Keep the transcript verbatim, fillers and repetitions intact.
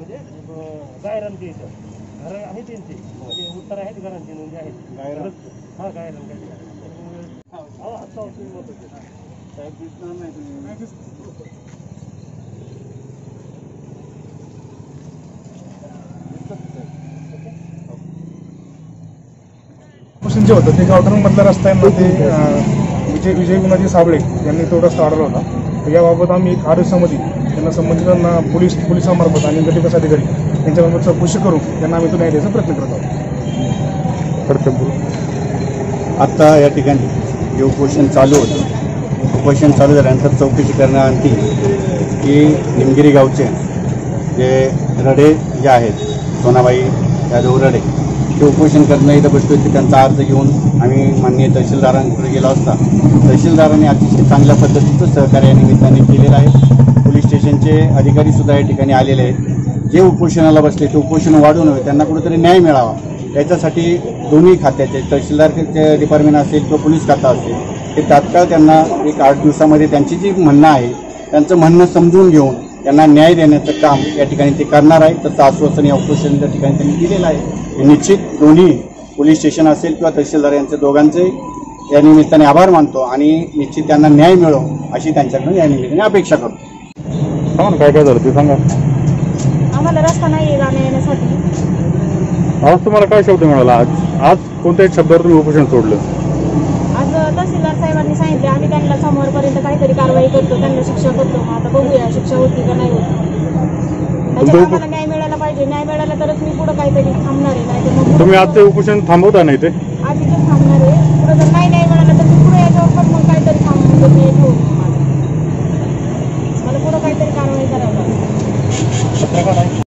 म्हणजे गायरांची इथं घर आहे त्यांची म्हणजे उत्तर आहेत घरांची नोंदी आहेत गायरान हा गायरान काय हो आता तुम्ही मत होते साहेब दिसणार नाही तुम्ही जे होतं ते गावठाणामधला रस्ता आहे ते विजय विजय गुणाजी साबळे यांनी तो रस्ता अडवला होता. तर याबाबत आम्ही एक आठ दिवसामध्ये त्यांना संबंधितांना पोलीस पोलिसांमार्फत आणि गटविकास अधिकारी यांच्यामार्फत चौकशी करून त्यांना आम्ही तो न्याय द्यायचा प्रयत्न करत आहोत. आत्ता या ठिकाणी जे उपोषण चालू होतं उपोषण चालू झाल्यानंतर चौकशी करण्याअंती की निमगिरी गावचे जे रडे जे आहेत सोनाबाई यादव रडे ते उपोषण करणं इथं बसतो की त्यांचा अर्ज घेऊन आम्ही माननीय तहसीलदारांकडे गेलो असता तहसीलदारांनी अतिशय चांगल्या पद्धतीचं सहकार्य या निमित्ताने केलेलं आहे. पोलीस स्टेशनचे अधिकारीसुद्धा या ठिकाणी आलेले आहेत. जे उपोषणाला बसले ते उपोषण वाढू नये त्यांना कुठेतरी न्याय मिळावा याच्यासाठी दोन्ही खात्याचे तहसीलदारचे डिपार्टमेंट असेल किंवा पोलीस खाता असेल हे तात्काळ त्यांना एक आठ दिवसामध्ये त्यांची जी म्हणणं आहे त्यांचं म्हणणं समजून घेऊन त्यांना न्याय देण्याचं काम या ठिकाणी ते करणार आहे. तसं आश्वासन या उपोषण त्या ठिकाणी त्यांनी दिलेलं आहे. हे निश्चित दोन्ही पोलीस स्टेशन असेल किंवा तहसीलदार यांचे दोघांचे या निमित्ताने आभार मानतो आणि निश्चित त्यांना न्याय मिळो अशी त्यांच्याकडून या निमित्ताने अपेक्षा करतो. काय काय झालं ते सांगा. आम्हाला रस्ता नाही जाण्या येण्यासाठी. आज तुम्हाला काय शब्द मिळाला? आज आज कोणत्याही शब्दावर तुम्ही उपोषण सोडलं? आज तहसीलदार साहेबांनी सांगितले आम्ही त्यांना समोरपर्यंत काहीतरी कारवाई करतो त्यांना शिक्षा करतो. आता बघूया शिक्षा होती का नाही होत. त्याच्यात आम्हाला न्याय मिळायला पाहिजे. न्याय मिळाला तरच मी पुढे काहीतरी थांबणार आहे. नाही तर मग तुम्ही आज ते उपोषण थांबवता नाही ते आज इथेच थांबणार आहे. पुढे जर नाही न्याय मिळाला तर मी पुढे याच्यावर पण मग काहीतरी थांबून मी ठेवून मला पुढे काहीतरी कारवाई करायला